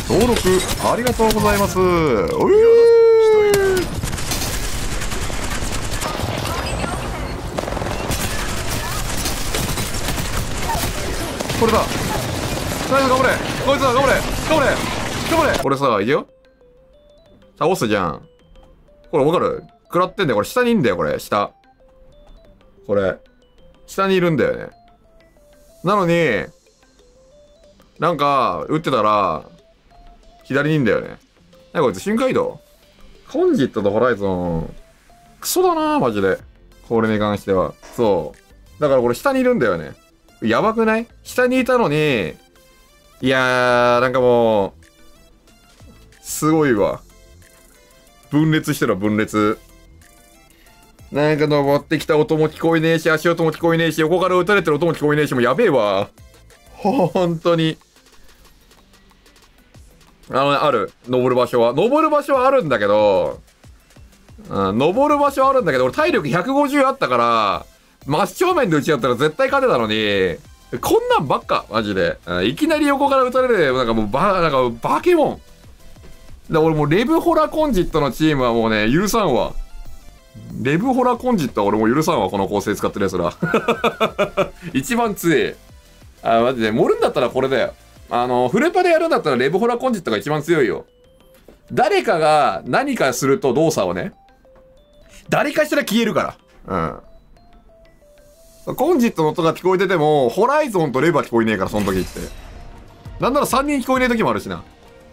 登録ありがとうございます。これだ。ナイス、頑張れ。こいつだ、頑張れ。頑張れ。頑張れ。これさ、いくよ。倒すじゃん。これわかる？食らってんだよ。これ下にいんだよ、これ。下。これ。下にいるんだよね。なのに、なんか、撃ってたら、左にいんだよね。なにこいつ、瞬間移動？コンジットとホライゾン、クソだなマジで。これに関しては。そう。だからこれ下にいるんだよね。やばくない？下にいたのに、いやー、なんかもう、すごいわ。分裂してる分裂。なんか登ってきた音も聞こえねえし、足音も聞こえねえし、横から撃たれてる音も聞こえねえし、もうやべえわ。ほんとに。ある。登る場所は。登る場所はあるんだけど、登る場所はあるんだけど、俺体力150あったから、真正面で撃ち合ったら絶対勝てたのに、こんなんばっか、マジで。いきなり横から撃たれる、なんかもうなんかバケモン。俺もうレブホラコンジットのチームはもうね、許さんわ。レブホラコンジットは俺も許さんわ、この構成使ってるやつら。一番強え。マジで、盛るんだったらこれだよ。フルパでやるんだったらレブホラコンジットが一番強いよ。誰かが何かすると動作をね、誰かしら消えるから。コンジットの音が聞こえてても、ホライゾンとレバー聞こえねえから、その時って。なんなら3人聞こえねえ時もあるしな。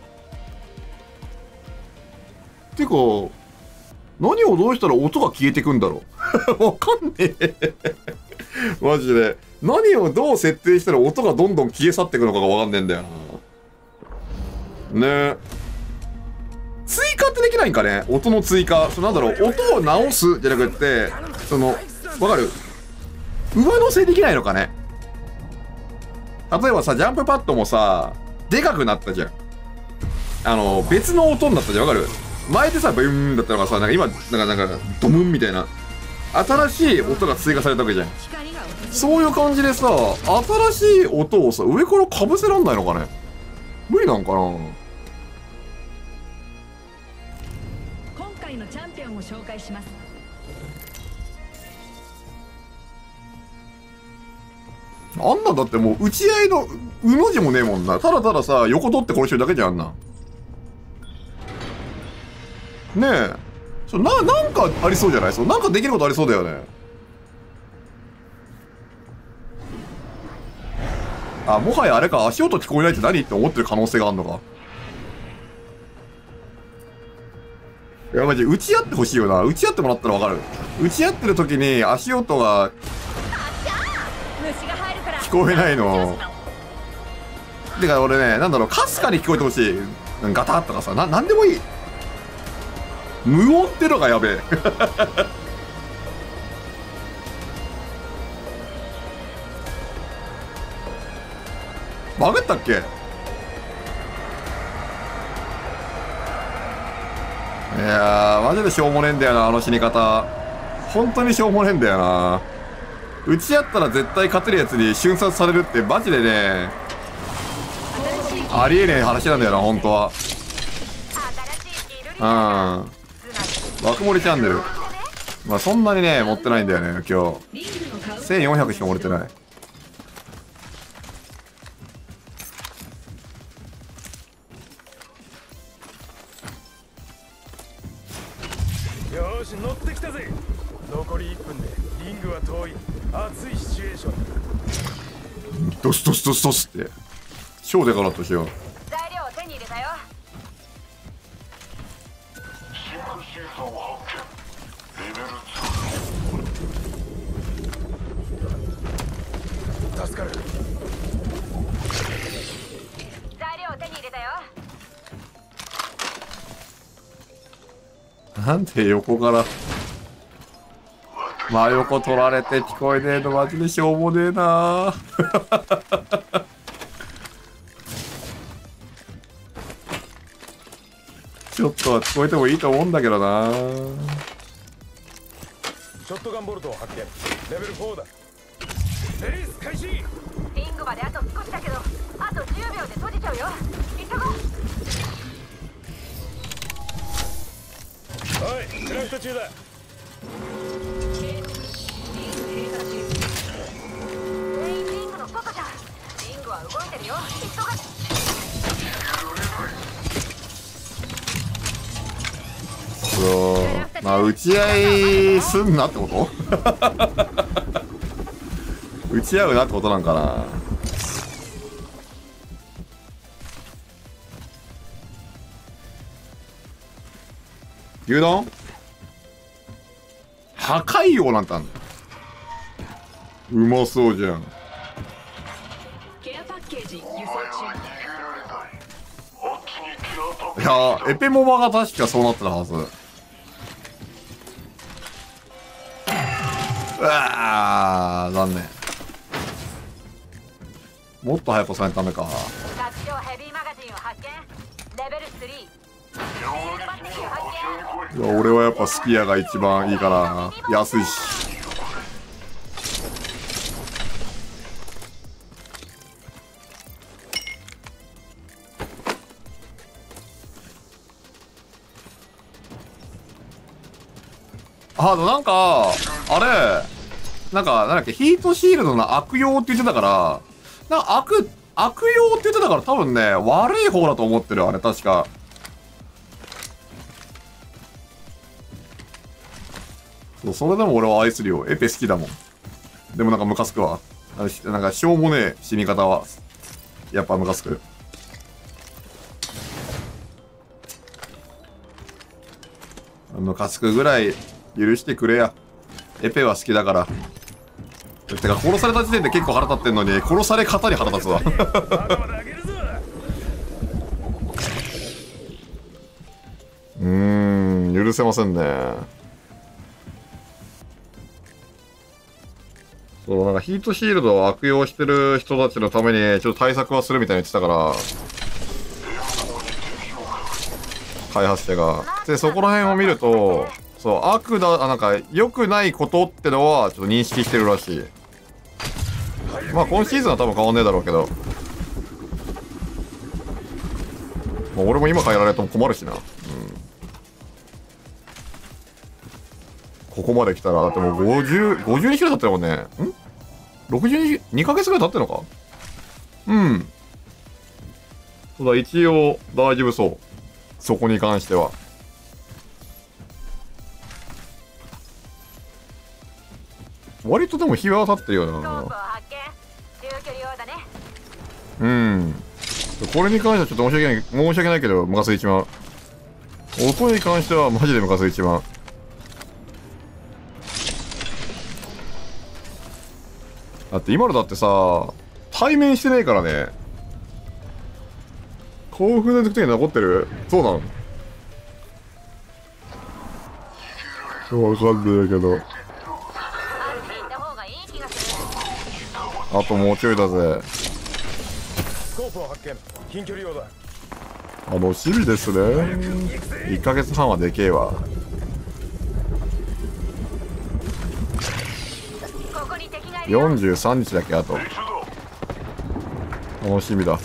てか、何をどうしたら音が消えてくんだろう。わかんねえ。マジで。何をどう設定したら音がどんどん消え去っていくのかがわかんねえんだよな。ねえ。追加ってできないんかね？音の追加。なんだろう、音を直すじゃなくって、わかる？上乗せできないのかね？例えばさ、ジャンプパッドもさ、でかくなったじゃん。別の音になったじゃん。わかる？前でさ、ブーンだったのがさ、なんか今、なんか、ドムンみたいな。新しい音が追加されたわけじゃん。そういう感じでさ、新しい音をさ、上から被せらんないのかね？無理なんかな？ 今回のチャンピオンを紹介します。 あんなんだってもう、打ち合いの、うの字もねえもんな。ただたださ、横取って殺してるだけじゃん、あんなん。ねえ。なんかありそうじゃない？なんかできることありそうだよね。もはやあれか、足音聞こえないって何って思ってる可能性があるのか。いや、マジ、打ち合ってほしいよな。打ち合ってもらったらわかる。打ち合ってる時に足音が聞こえないの。てか俺ね、なんだろう、かすかに聞こえてほしい。ガタッとかさ、なんでもいい。無音ってのがやべえ。バグったっけ？いやー、マジでしょうもねえんだよな、あの死に方。本当にしょうもねえんだよな。打ち合ったら絶対勝てるやつに瞬殺されるってマジでね、ありえねえ話なんだよな、本当は。爆盛りチャンネル。まあそんなにね、持ってないんだよね、今日。1400しか盛れてない。 よし、乗ってきたぜ。残り1分でリングは遠い熱いシチュエーション。 ドスドスドスドスって超でかなったしよ。 材料を手に入れたよ。 助かる。 材料を手に入れたよ。 なんで横から真横取られて聞こえねえのマジでしょうもねえな。ちょっとは聞こえてもいいと思うんだけどな。 ショットガンボルトを発見。レベル4だ。レース開始。 リングまであと少しだけど、あと10秒で閉じちゃうよ。急ごう。 中だ。 全員リングの外じゃん。リングは動いてるよ。急が。 そうまあ打ち合いすんなってこと打ち合うなってことなんかな。牛丼破壊王なんてあんだよ。うまそうじゃん。 ケアパッケージ輸送中。 いやーエペモバが確かそうなってたはず。うわー残念。もっと早く押さないとダメか。 拡張ヘビーマガジンを発見。レベル3。シールドバッテリーを発見。 いや俺はやっぱスピアが一番いいから安いし。なんかあれなんだっけヒートシールドの悪用って言ってたからなんか悪用って言ってたから多分ね悪い方だと思ってるあれ確か。それでも俺は愛するよ。エペ好きだもん。でもなんかムカつくわ。なんかしょうもねえ死に方はやっぱムカつく。ムカつくぐらい許してくれや。エペは好きだから。てか殺された時点で結構腹立ってんのに殺され方に腹立つわ。許せませんね。そうなんかヒートシールドを悪用してる人たちのためにちょっと対策はするみたいに言ってたから開発者が。でそこら辺を見るとそう悪だなんか良くないことってのはちょっと認識してるらしい。まあ今シーズンは多分変わんねえだろうけど、まあ、俺も今変えられると困るしな。ここまで来たらだってもう52キロ経ってるもんね。62ヶ月ぐらい経ってるのか。そうだ一応大丈夫そう。そこに関しては。割とでも日は当たってるよな。これに関してはちょっと申し訳ないけどムカついちまう。音に関してはマジでムカついちまう。だって今のだってさ対面してないからね。興奮の時に残ってる。そうなのわかんないけどあともうちょいだぜ。 スコープを発見。近距離用だ。 楽しみですね。1ヶ月半はでけえわ。43日だけあと。楽しみだ。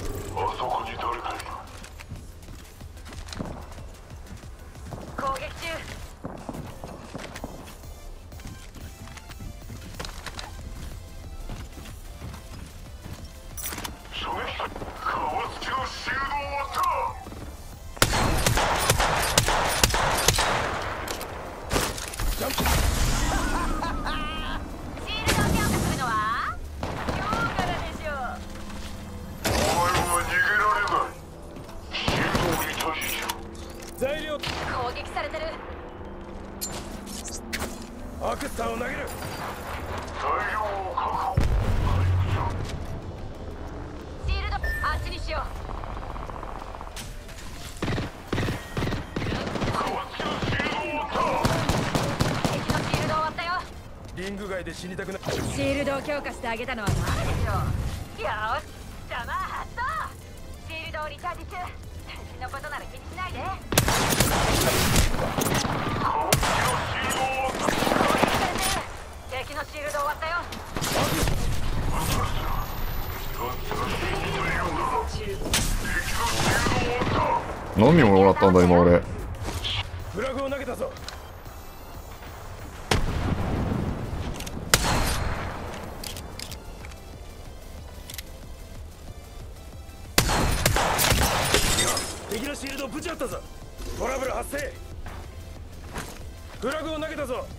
材料攻撃されてる。アクスターを投げる。材料を確保。 シールドあっちにしよう。敵のシールド終わったよ。 リング外で死にたくない。 シールドを強化してあげたのは誰でしょう。よーし邪魔発動。シールドをリチャージ中。敵のことなら気にしないで。敵のシールド終わったよ。 何をもらったんだ今俺。 フラグを投げたぞ。 シールドぶちあったぞ。トラブル発生。フラグを投げたぞ。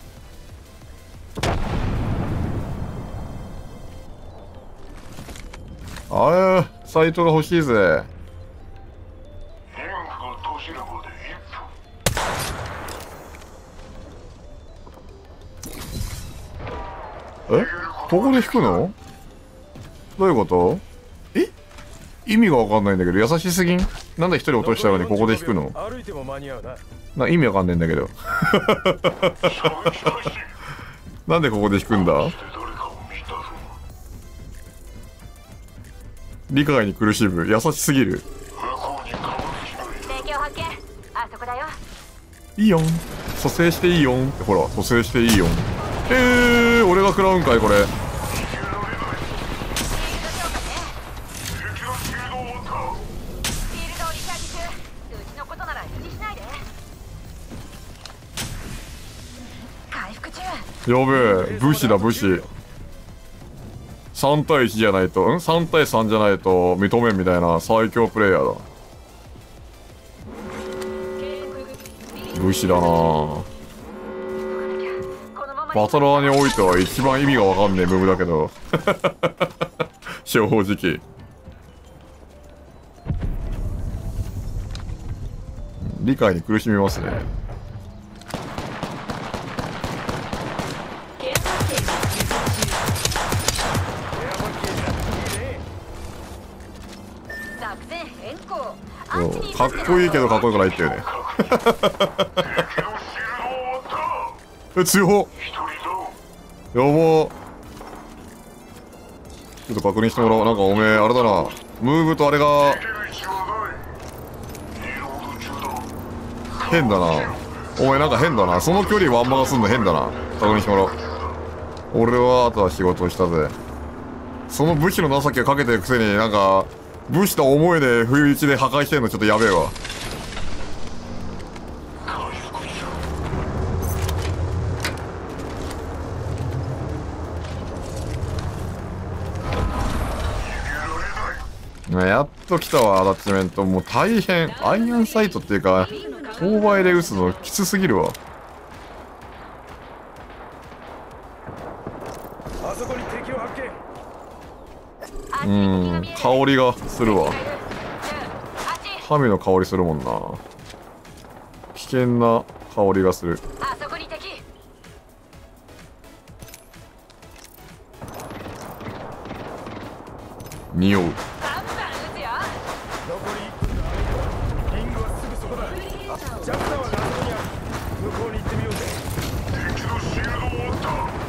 あれサイトが欲しいぜ。え、ここで引くの？どういうこと？え、意味がわかんないんだけど、優しすぎん？なんで一人落としたのにここで引くの？ 歩いても間に合うな。 意味わかんないんだけど。なんでここで引くんだ？理解に苦しむ。優しすぎる。 提供発見。あそこだよ。 いいよん。蘇生していいよん。ほら、蘇生していいよん。俺が食らうんかいこれ。やべえ、武士だ武士。3対1じゃないと、3対3じゃないと認めんみたいな最強プレイヤーだ。武士だなぁ。バトラーにおいては一番意味がわかんねえムーブだけど。正直。理解に苦しみますね。かっこいいけどかっこよくないっていうね。強っ。やば。ちょっと確認してもらおう。なんかおめえあれだな、ムーブとあれが変だな。お前なんか変だな。その距離ワンマがすんの変だな。確認してもらおう。俺はあとは仕事をしたぜ。その武士の情けをかけてるくせになんか武士と思えねえ不意打ちで破壊してるのちょっとやべえわ。やっと来たわアタッチメント。もう大変。アイアンサイトっていうか勾配で撃つのきつすぎるわ。 あそこに敵を発見。 香りがするわ。神の香りするもんな。危険な香りがする。 あそこに敵。 匂う。 残り1分だ。リングはすぐそこだ。ジャクタはラストにある。向こうに行ってみようぜ。敵のシールドを折った。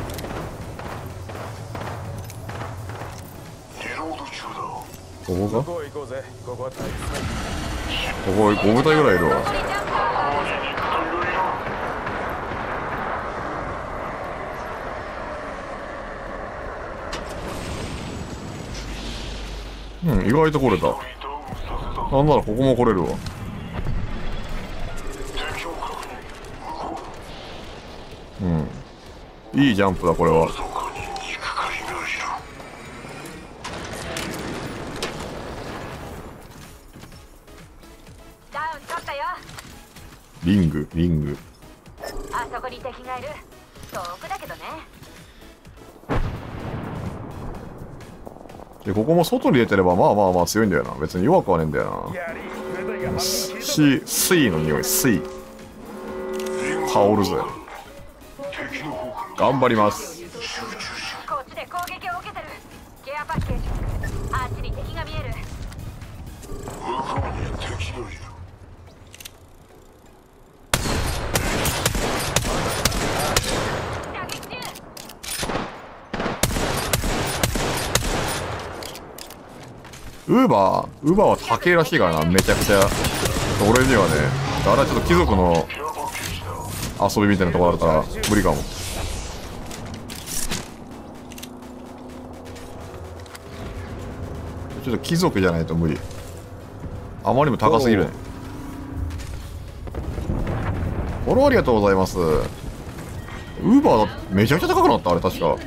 ここか？ 向こうへ行こうぜ。ここは大切。 ここ5部隊ぐらいいるわ。意外と来れた。なんならここも来れるわ。いいジャンプだこれは。 ダウン取ったよ。 リング。 あそこに敵がいる。遠くだけどね。 でここも外に出てればまあ強いんだよな。別に弱くはねえんだよな。C の匂い。C 香るぜ。頑張ります。 こっちで攻撃を受けてる。ケアパッケージ。あっちに敵が見える。打撃中。 ウーバーは高えらしいからな。めちゃくちゃ俺にはね。あれはちょっと貴族の遊びみたいなところあるから無理かも。ちょっと貴族じゃないと無理。あまりにも高すぎるね。フォローありがとうございます。ウーバーだめちゃくちゃ高くなった。あれ確か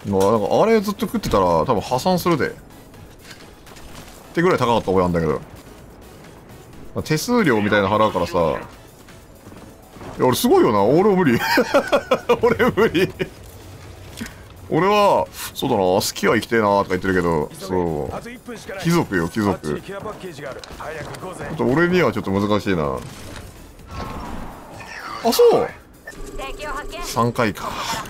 なんかあれずっと食ってたら多分破産するでってぐらい高かった覚えなんだけど、手数料みたいなの払うからさ。いや俺すごいよな。俺は無理俺無理俺はそうだな、好きは生きてえなとか言ってるけど、そうあと1分しかない。 貴族よ貴あっちに族。 ケアパッケージがある。早く行こうぜ。 俺にはちょっと難しいな。あ、そう敵を発見。 3回か。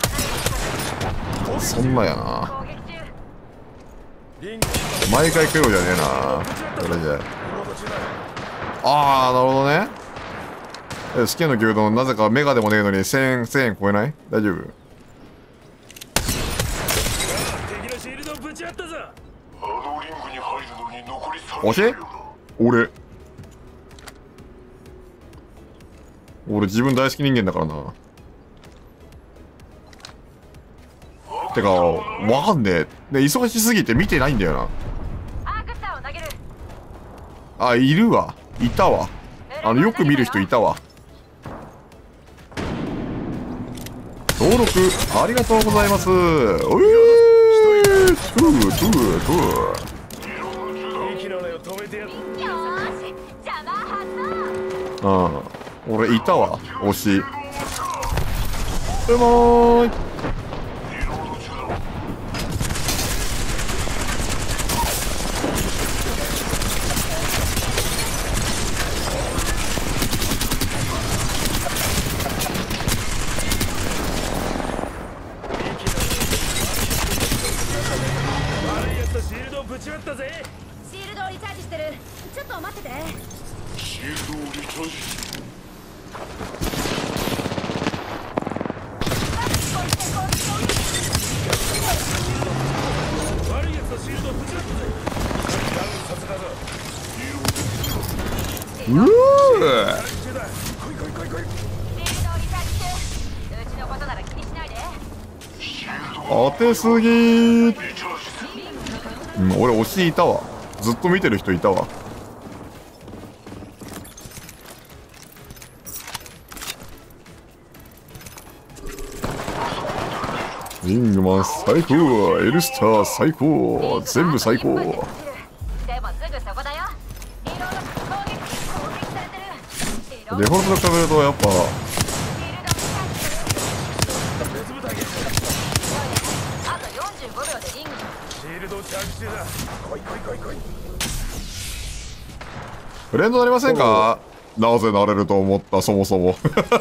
そんなやな。 攻撃中。 リング毎回来るじゃねえなそれじゃ。 リモート中だ。 あーなるほどね。好きな牛丼なぜかメガでもねえのに1000円超えない？大丈夫？ 敵のシールドをぶち当ったぞ。 あのリングに入るのに残り30 教え秒だ。 俺自分大好き人間だからな。てかわかんねえ。で忙しすぎて見てないんだよな。 アークスターを投げる。 あ、いるわ。いたわ。よく見る人いたわ。登録ありがとうございます。おいトゥ息の根を止めてやる。 よーし、邪魔発動。 俺いたわ。推しうまーい。 悪いやつとシールドをぶち割ったぜ。 シールドをリチャージしてる。ちょっと待ってて。 シールドをリチャージ。 悪いやつとシールドをぶち割ったぜ。ダウンさせたぞ。 うー大中だ。来い来い来い来い。 シールドをリチャージ中。うちのことなら気にしないで。 当てすぎー。 リチャージする。 俺推しいたわ。ずっと見てる人いたわ。リングマン最高、エルスター最高、全部最高。 でもすぐそこだよ。リロード。攻撃されてる。リロード。 デフォルトと比べるとやっぱシールドをリチャージする。 別部隊があと45秒でリングに。 シールドをチャージ中だ。来い来い来い来い。 フレンドなりませんか？なぜなれると思ったそもそも。 警戒しろ。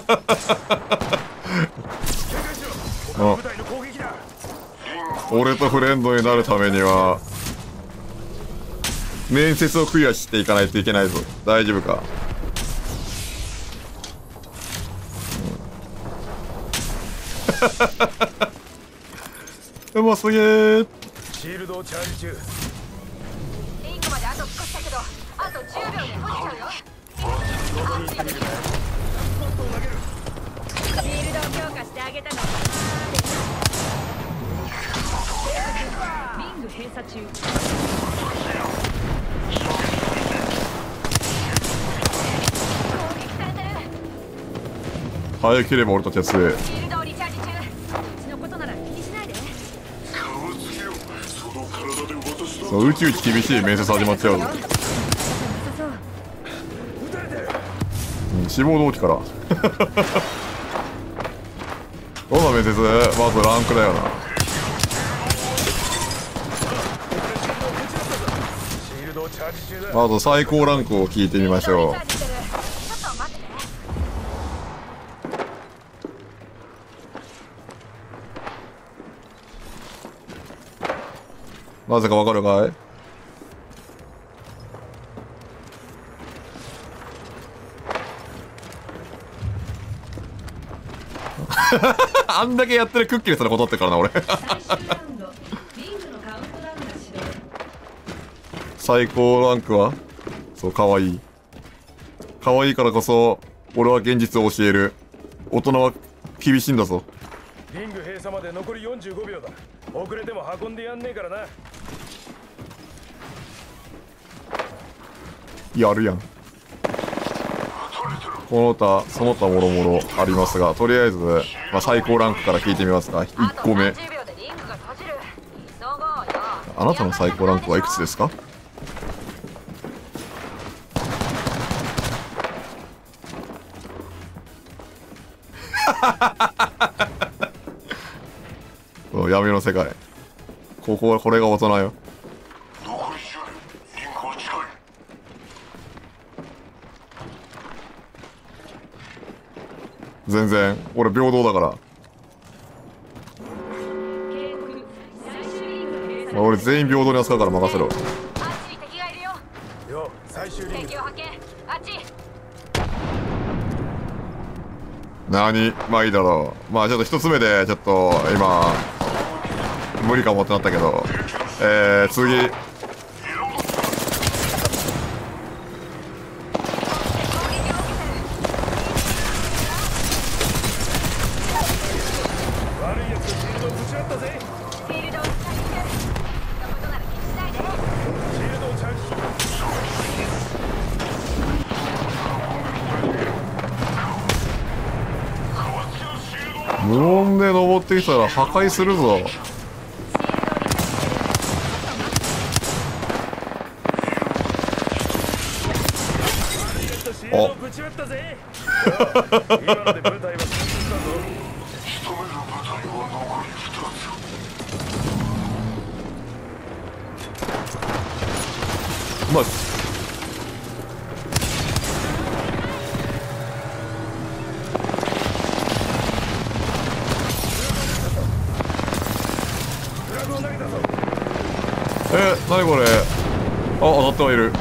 他の部隊の攻撃だ。 俺とフレンドになるためには面接をクリアしていかないといけないぞ。大丈夫か？うますげー。 シールドをチャージ中。 リングまであと少しだけど、あと10秒で閉じちゃうよ。シールドを強化してあげたの。 リング閉鎖中。 攻撃されてる。 早ければ俺たちは強い。 シールドをリチャージ中。 うちのことなら気にしないで。 顔つけよ。その体で私のそう宇宙一厳しい面接始まっちゃうぞ。 なさそう。 撃たれてる。 志望動機からどんな面接？まずランクだよな。 シールドをチャージ中だ。 まず最高ランクを聞いてみましょう。 ちょっと待ってて。 なぜかわかるかい？あんだけやってるクッキーすらことってからな俺。 最終ラウンド。リングのカウントダウンが始動。 最高ランクはそう、かわいい。かわいいからこそ俺は現実を教える。大人は厳しいんだぞ。 リング閉鎖まで残り45秒だ。遅れても運んでやんねえからな。 やるやん。この他その他もろもろありますが、とりあえず、最高ランクから聞いてみますか。1個目あと30秒でリングが閉じる。 あなたの最高ランクはいくつですか？闇の世界。これが大人よ。 残り10年、リンクは近い。 全然俺平等だから。俺全員平等に扱うから任せろ。 あっちに敵がいるよ。 よ、最終リング敵を発見。あっち。 まあいいだろう。まあちょっと一つ目でちょっと今無理かもってなったけど、次悪いやつとシールドをぶち割ったぜ。 フィールドを使っている。のことなら気にしないで。 シールドをチャージしろ。 無音で登ってきたら破壊するぞ。 シールドをぶち割ったぜ。今ので部隊は完成したぞ。 仕留める部隊は残り2つ。 まあフラグを投げたぞ。 何これ。当たってはいる。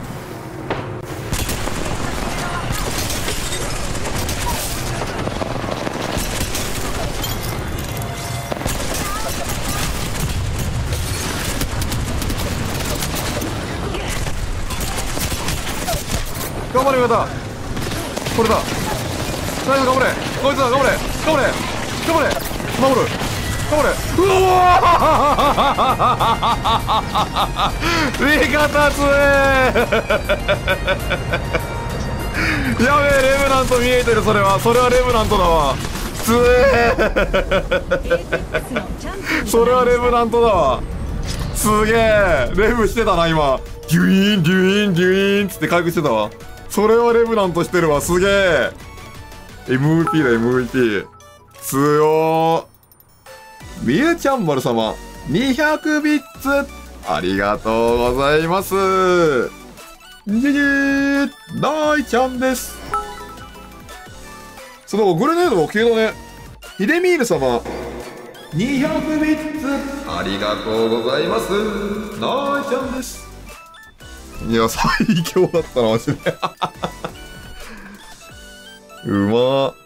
頑張れ上田。これだ。ナイス頑張れ。こいつだ頑張れ。頑張れ。頑張れ。守る。頑張れ。うわー味方強えやべえレムナント見えてる。それはレムナントだわ。強えそれはレムナントだわ。すげえレムしてたな今。デュイーンデュイーンデュイーンつって回復してたわ。それはレムナントしてるわ。すげえ MVP だ MVP。強ー。みゆちゃんまる様200ビッツありがとうございます。じじー大ちゃんです。そのグレネードも消えたね。ヒデミール様200ビッツありがとうございます。大ちゃんです。いや最強だったなマジでうまー。